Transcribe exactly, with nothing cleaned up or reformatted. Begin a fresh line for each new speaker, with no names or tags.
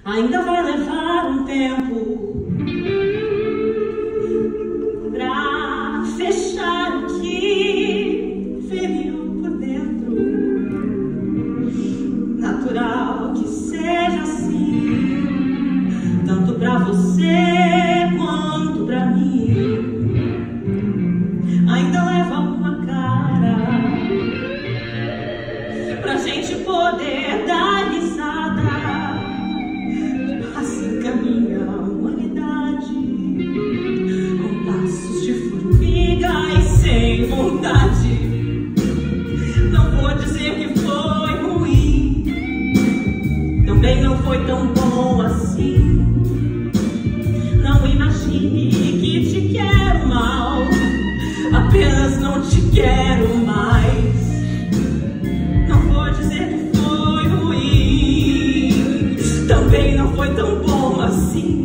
Ainda vai levar um tempo pra fechar o que feriu por dentro. Natural que seja assim, tanto pra você quanto pra mim. Ainda leva uma cara pra gente poder dar risada. Assim caminha a humanidade, com passos de formiga e sem vontade. Não vou dizer que foi ruim, também não foi tão bom assim. Não imagine que te quero mal, apenas não te quero mais. Não vou dizer que foi ruim, também não foi tão bom assim.